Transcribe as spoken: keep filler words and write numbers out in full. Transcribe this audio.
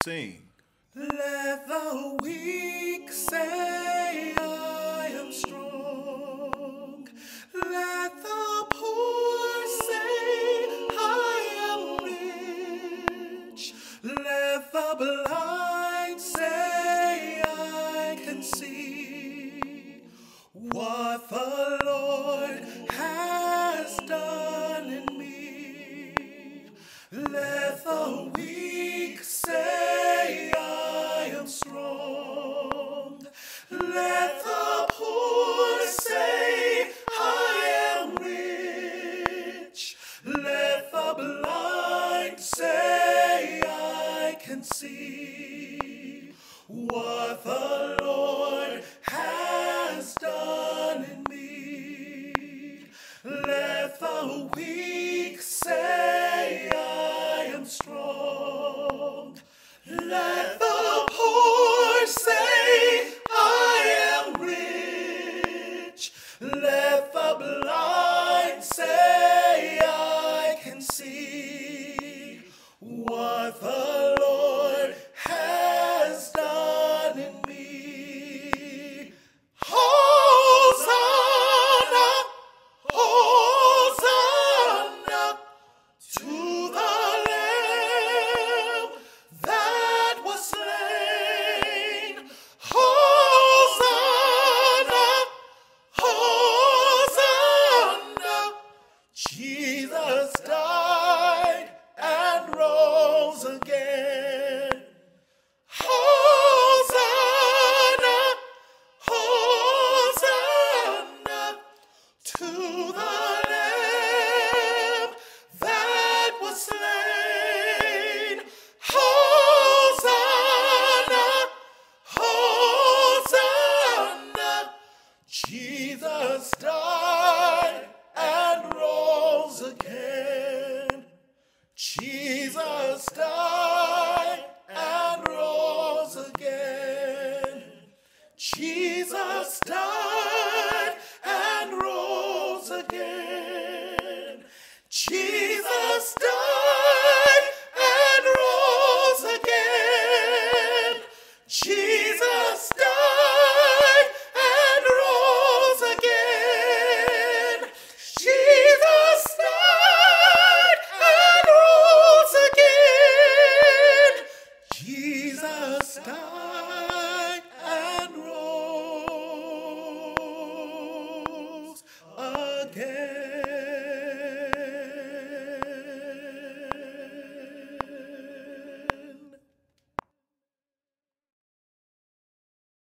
Sing. Let the weak say I am strong. Let the poor say I am rich. Let the blind say I can see what the Lord has done in me. Let the weak say I am strong. Let the poor say I am rich. Let the blind say I can see what the Lord has done in me. Let the weak say I am strong. Let the poor say I am rich. Let the blind say I can see what the